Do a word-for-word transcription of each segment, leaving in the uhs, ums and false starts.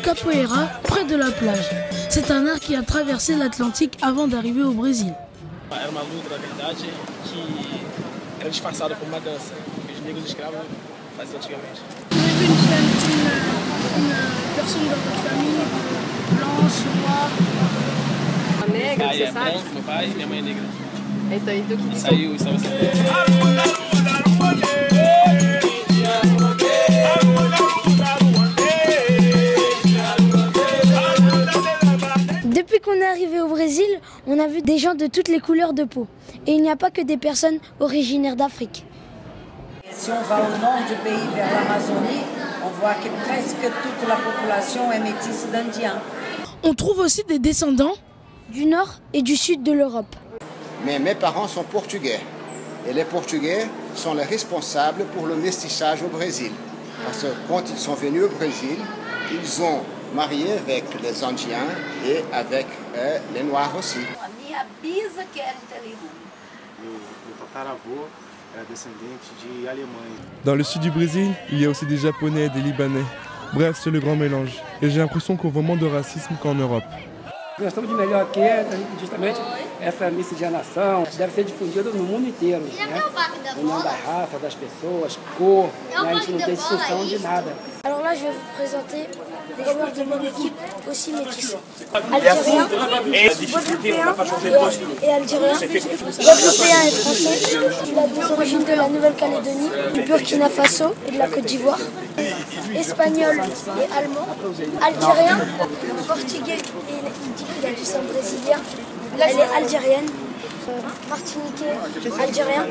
capoeira près de la plage. C'est un art qui a traversé l'Atlantique avant d'arriver au Brésil. Era uma luta, na verdade, que era disfarçada como uma dança, que os negros escravos faziam antigamente. Vous avez vu une, une, une personne dans votre famille, blanche, noire? Meu pai é branco, meu pai, minha mãe é negra. Então, então que E saiu, e saiu essa Depuis qu'on est arrivé au Brésil, on a vu des gens de toutes les couleurs de peau. Et il n'y a pas que des personnes originaires d'Afrique. Si on va au nord du pays, vers l'Amazonie, on voit que presque toute la population est métisse d'Indiens. On trouve aussi des descendants Du nord et du sud de l'Europe. Mais mes parents sont portugais. Et les Portugais sont les responsables pour le métissage au Brésil. Parce que quand ils sont venus au Brésil, ils ont marié avec les Indiens et avec euh, les Noirs aussi. A minha bisa que era italiana. Meu tataravô era descendente de Alemanha. Dans le sud du Brésil, il y a aussi des Japonais et des Libanais. Bref, c'est le grand mélange. Et j'ai l'impression qu'on voit moins de racisme qu'en Europe. Nós estamos de melhor aqui, justamente essa miscigenação deve ser difundida no mundo inteiro, né? União da raça, das pessoas, cor, né? A gente não tem distinção de nada. Alors là, je vais vous présenter des joueurs de mon équipe aussi métissés. Algériens, Guadeloupéens et, et Algériens, Guadeloupéens et Français. Il a des origines de la Nouvelle-Calédonie, du Burkina Faso et de la Côte d'Ivoire. Espagnol et allemand. Algérien, portugais et il dit qu'il a du sang brésilien. Elle est algérienne. Euh, Martiniquais, algérien.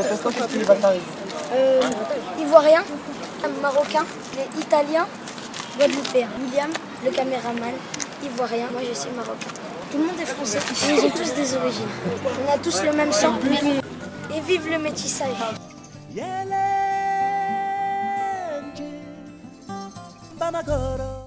Euh, Ivoirien, marocain, les italiens, guadeloupéens. William, le caméraman, ivoirien, moi je suis marocain. Tout le monde est français, et ils ont tous des origines. On a tous le même sang, et vive le métissage.